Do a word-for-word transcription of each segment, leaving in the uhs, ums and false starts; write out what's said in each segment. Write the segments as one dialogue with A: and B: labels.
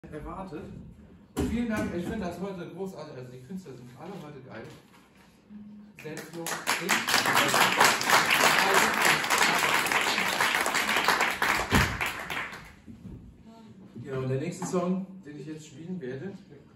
A: erwartet. Und vielen Dank, ich finde das heute großartig, also die Künstler sind alle heute geil. Selbst nur ich. Ja, und der nächste Song, den ich jetzt spielen werde,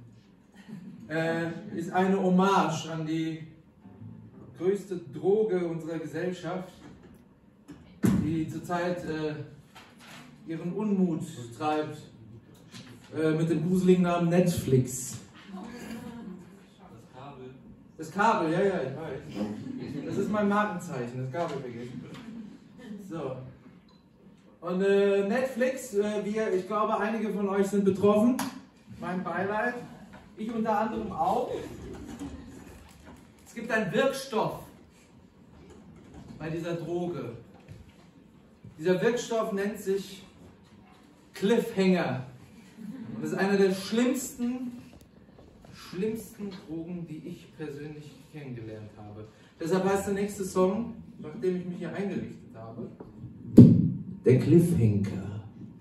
A: äh, ist eine Hommage an die größte Droge unserer Gesellschaft, die zurzeit äh, ihren Unmut treibt äh, mit dem gruseligen Namen Netflix.
B: Das Kabel.
A: Das Kabel, ja, ja, ich weiß. Das ist mein Markenzeichen, das Kabel vergessen. So. Und äh, Netflix, äh, wir, ich glaube, einige von euch sind betroffen. Mein Beileid. Ich unter anderem auch. Es gibt einen Wirkstoff bei dieser Droge. Dieser Wirkstoff nennt sich Cliffhanger. Und das ist einer der schlimmsten, schlimmsten Drogen, die ich persönlich kennengelernt habe. Deshalb heißt der nächste Song, nachdem ich mich hier eingerichtet habe, der Cliffhanger.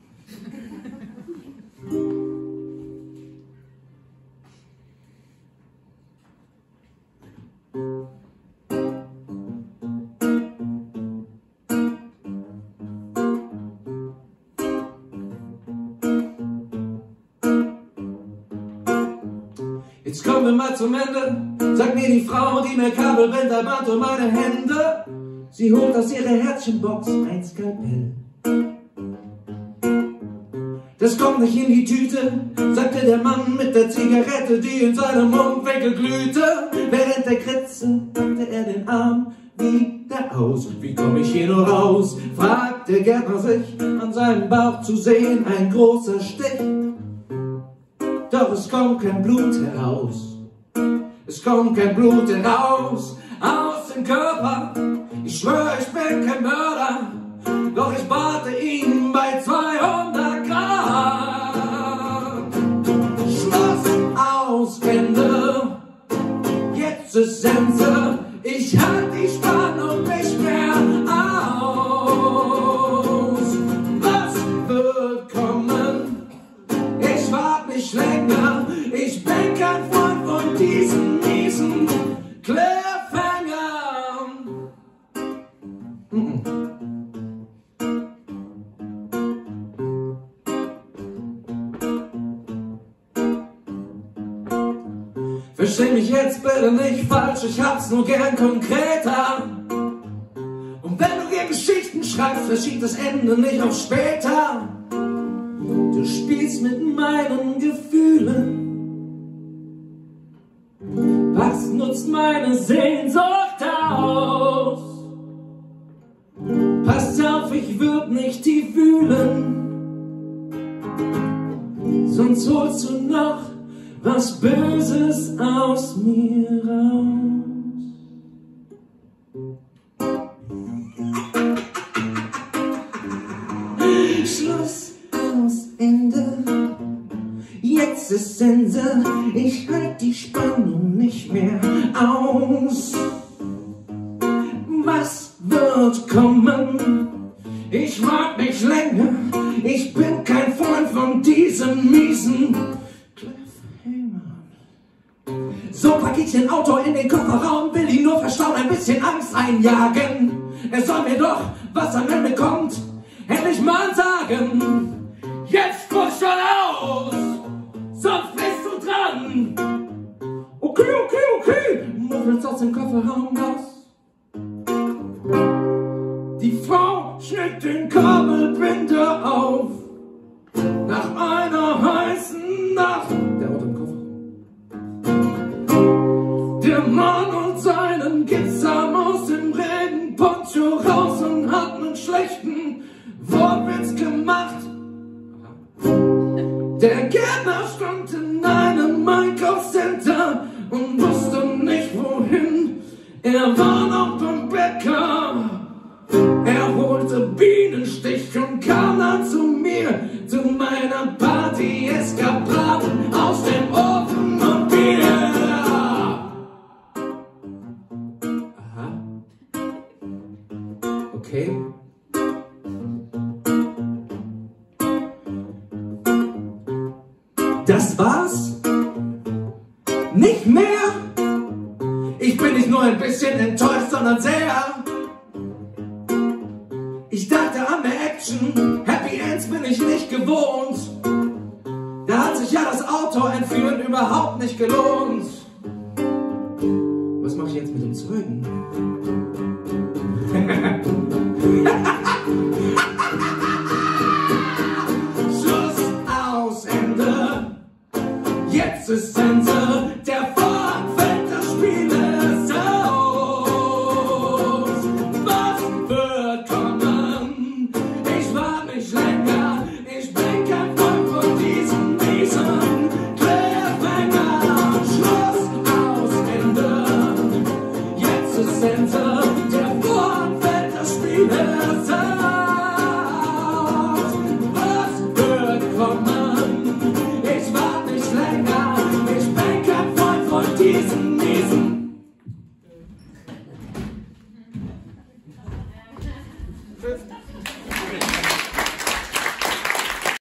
A: Jetzt kommen wir mal zum Ende, sagt mir die Frau, die mir Kabelbänder band um meine Hände. Sie holt aus ihrer Herzchenbox ein Skalpell. Das kommt nicht in die Tüte, sagte der Mann mit der Zigarette, die in seinem Mundwinkel glühte. Während der Kritze packte er den Arm wieder aus. Wie komm ich hier nur raus, fragt der Gärtner sich, an seinem Bauch zu sehen ein großer Stich. Doch es kommt kein Blut heraus, es kommt kein Blut heraus aus dem Körper. Ich schwöre, ich bin kein Mörder, doch ich bate ihn bei zweihundert Grad. Schluss, aus, Ende, jetzt ist Sense, ich halte die Spannung nicht mehr aus. Was wird kommen? Ich warte nicht länger, ich bin kein Freund von diesen miesen Cliffhangern. Mm-mm. Versteh mich jetzt bitte nicht falsch, ich hab's nur gern konkreter. Und wenn du hier Geschichten schreibst, verschiebt das Ende nicht auf später. Du spielst mit meinen Gefühlen. Was nutzt meine Sehnsucht aus? Pass auf, ich würd nicht tief wühlen, sonst holst du noch was Böses aus mir raus. Schluss, aus, Ende, jetzt ist Sense, ich halt die Spannung nicht mehr aus. Was wird kommen? Ich mag nicht länger, ich bin kein Freund von diesem miesen Cliffhanger. So pack ich den Auto in den Kofferraum, will ihn nur verstauen, ein bisschen Angst einjagen. Er soll mir doch, was am Ende kommt, endlich mal sagen. Jetzt spuck's schon aus, sonst bist du dran. Okay, okay, okay, muffelt's aus dem Kofferraum raus. Die Frau schnitt den Kabelbinder auf. Nach einer heißen Nacht, der Auto im Kofferraum. Der Mann und seinen Kids haben aus dem Regenponcho raus und hat einen schlechten Wortwitz gemacht. Der Gärtner stand in einem Einkaufscenter und wusste nicht wohin. Er war noch beim Bäcker. Er holte Bienenstich und kam dann zu mir, zu meiner Party-Eskapaden aus dem Ofen und Bier. Aha. Okay. Das war's? Nicht mehr? Ich bin nicht nur ein bisschen enttäuscht, sondern sehr. Ich dachte an mehr Action, Happy Ends bin ich nicht gewohnt. Da hat sich ja das Auto entführen überhaupt nicht gelohnt. Was mache ich jetzt mit dem Zeugen? Schluss, aus, Ende. Jetzt ist Ende. Der Vorhang fällt, das Spiel ist aus. Was wird kommen? Ich war nicht länger. Ich bin kein Freund von diesem, diesem Cliffhanger. Schluss, aus, Ende. Jetzt ist Ende. Der Vorhang fällt, das Spiel ist aus. Was wird kommen? Ich war nicht länger. Ich bin kein Freund von diesem, diesem. Tschüss.